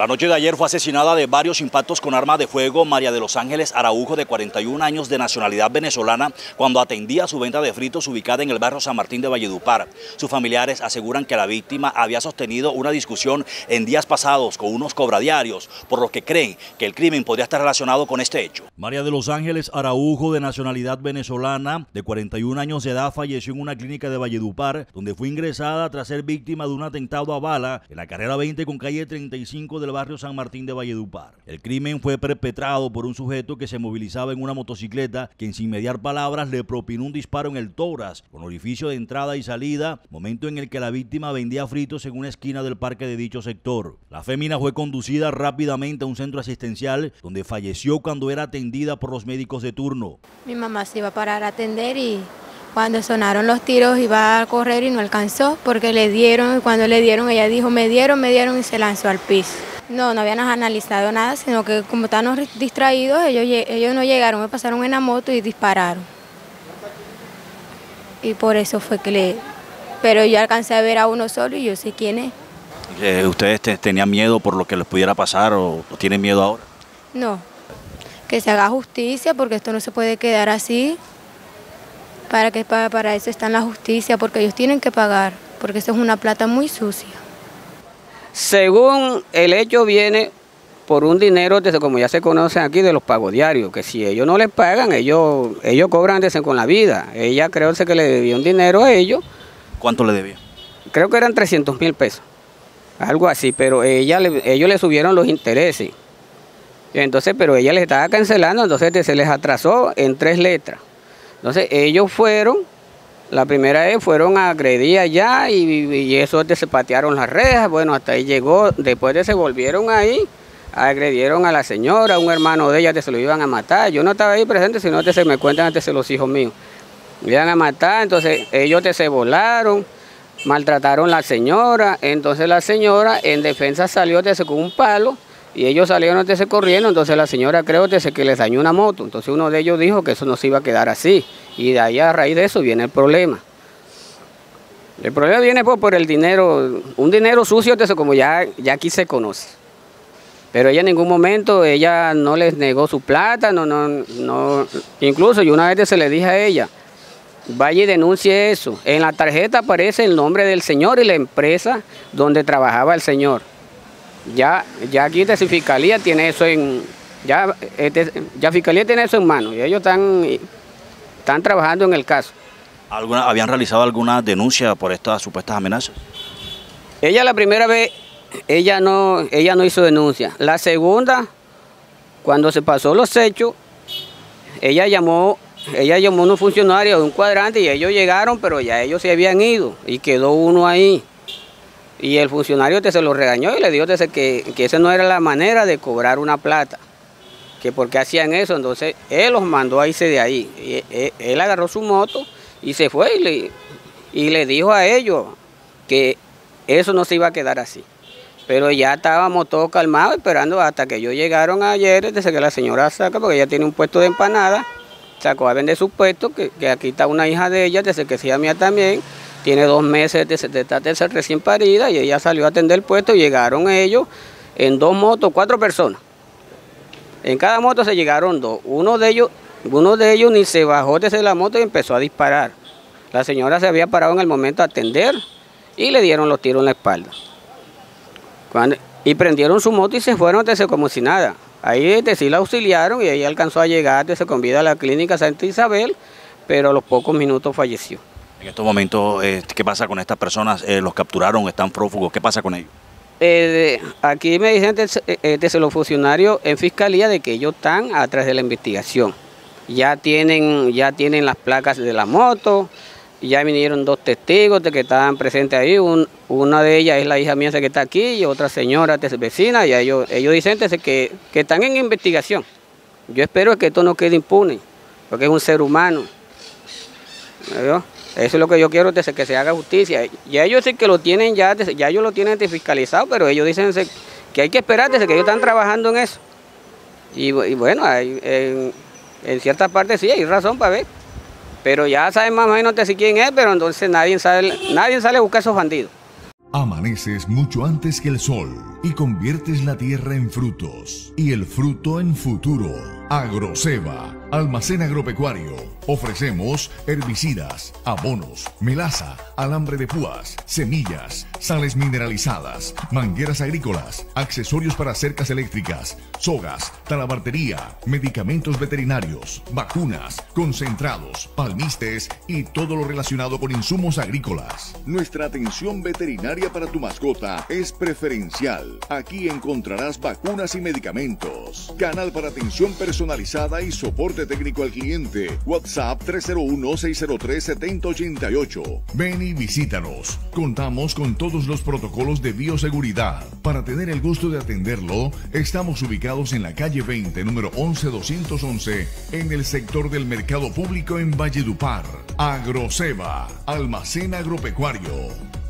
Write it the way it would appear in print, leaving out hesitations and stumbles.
La noche de ayer fue asesinada de varios impactos con arma de fuego María de los Ángeles Araujo, de 41 años, de nacionalidad venezolana, cuando atendía su venta de fritos ubicada en el barrio San Martín de Valledupar. Sus familiares aseguran que la víctima había sostenido una discusión en días pasados con unos cobradiarios, por lo que creen que el crimen podría estar relacionado con este hecho. María de los Ángeles Araujo, de nacionalidad venezolana, de 41 años de edad, falleció en una clínica de Valledupar, donde fue ingresada tras ser víctima de un atentado a bala en la carrera 20 con calle 35 del barrio San Martín de Valledupar. El crimen fue perpetrado por un sujeto que se movilizaba en una motocicleta, quien sin mediar palabras le propinó un disparo en el tórax con orificio de entrada y salida, momento en el que la víctima vendía fritos en una esquina del parque de dicho sector. La fémina fue conducida rápidamente a un centro asistencial, donde falleció cuando era atendida por los médicos de turno. Mi mamá se iba a parar a atender y cuando sonaron los tiros iba a correr y no alcanzó porque le dieron, y cuando le dieron ella dijo me dieron y se lanzó al piso. No habíamos analizado nada, sino que como estábamos distraídos, ellos no llegaron, me pasaron en la moto y dispararon. Y por eso fue que pero yo alcancé a ver a uno solo y yo sé quién es. ¿Ustedes tenían miedo por lo que les pudiera pasar o tienen miedo ahora? No, que se haga justicia porque esto no se puede quedar así. Para eso está en la justicia, porque ellos tienen que pagar, porque eso es una plata muy sucia. Según el hecho viene por un dinero, desde como ya se conocen aquí, de los pagos diarios, que si ellos no les pagan, ellos cobran desde con la vida. Ella creo que le debía un dinero a ellos. ¿Cuánto le debía? Creo que eran 300.000 pesos, algo así, pero ellos le subieron los intereses. Entonces, pero ella les estaba cancelando, entonces se les atrasó en 3 letras. Entonces ellos fueron, la primera vez fueron a agredir allá y eso se patearon las rejas, bueno, hasta ahí llegó, después de se volvieron ahí, agredieron a la señora, un hermano de ella se lo iban a matar, yo no estaba ahí presente, sino se me cuentan antes los hijos míos, me iban a matar, entonces ellos se volaron, maltrataron a la señora, entonces la señora en defensa salió con un palo, y ellos salieron corriendo, entonces la señora creo que les dañó una moto, entonces uno de ellos dijo que eso no se iba a quedar así, y de ahí a raíz de eso viene el problema. El problema viene por el dinero, un dinero sucio, como ya aquí se conoce. Pero ella en ningún momento, ella no les negó su plata, incluso yo una vez se le dije a ella, vaya y denuncie eso. En la tarjeta aparece el nombre del señor y la empresa donde trabajaba el señor. Ya aquí desde Fiscalía tiene eso ya Fiscalía tiene eso en mano y ellos están trabajando en el caso. ¿Habían realizado alguna denuncia por estas supuestas amenazas? Ella la primera vez, ella no hizo denuncia. La segunda, cuando se pasó los hechos, ella llamó a unos funcionarios de un cuadrante y ellos llegaron, pero ya ellos se habían ido y quedó uno ahí. Y el funcionario se lo regañó y le dijo que esa no era la manera de cobrar una plata, que por qué hacían eso. Entonces él los mandó a irse de ahí. Él agarró su moto y se fue y le dijo a ellos que eso no se iba a quedar así. Pero ya estábamos todos calmados esperando hasta que ellos llegaron ayer, desde que la señora saca, porque ella tiene un puesto de empanada, sacó a vender su puesto, que aquí está una hija de ella, desde que sea mía también. Tiene 2 meses de ser recién parida y ella salió a atender el puesto y llegaron ellos en 2 motos, 4 personas. En cada moto se llegaron 2. Uno de ellos ni se bajó desde la moto y empezó a disparar. La señora se había parado en el momento de atender y le dieron los tiros en la espalda. Y prendieron su moto y se fueron como si nada. Ahí sí la auxiliaron y ella alcanzó a llegar con vida a la clínica Santa Isabel, pero a los pocos minutos falleció. En estos momentos, ¿qué pasa con estas personas? ¿Los capturaron? ¿Están prófugos? ¿Qué pasa con ellos? Aquí me dicen desde los funcionarios en Fiscalía de que ellos están atrás de la investigación. Ya tienen las placas de la moto, ya vinieron 2 testigos de que estaban presentes ahí. Una de ellas es la hija mía que está aquí y otra señora vecina, y ellos dicen que están en investigación. Yo espero que esto no quede impune, porque es un ser humano. ¿No? Eso es lo que yo quiero, que se haga justicia. Ya ellos sí que lo tienen ya ellos lo tienen fiscalizado, pero ellos dicen que hay que esperar desde que ellos están trabajando en eso. Y bueno, en cierta parte sí hay razón para ver. Pero ya saben más o menos quién es, pero entonces nadie sale a buscar a esos bandidos. Amaneces mucho antes que el sol. y conviertes la tierra en frutos y el fruto en futuro. Agroceba, almacén agropecuario. Ofrecemos herbicidas, abonos, melaza, alambre de púas, semillas, sales mineralizadas, mangueras agrícolas, accesorios para cercas eléctricas, sogas, talabartería, medicamentos veterinarios, vacunas, concentrados, palmistes y todo lo relacionado con insumos agrícolas. Nuestra atención veterinaria para tu mascota es preferencial. Aquí encontrarás vacunas y medicamentos. Canal para atención personalizada y soporte técnico al cliente. WhatsApp 301-603-7088. Ven y visítanos. Contamos con todos los protocolos de bioseguridad. Para tener el gusto de atenderlo, estamos ubicados en la calle 20, número 11211, en el sector del Mercado Público en Valledupar. Agroceba, almacén agropecuario.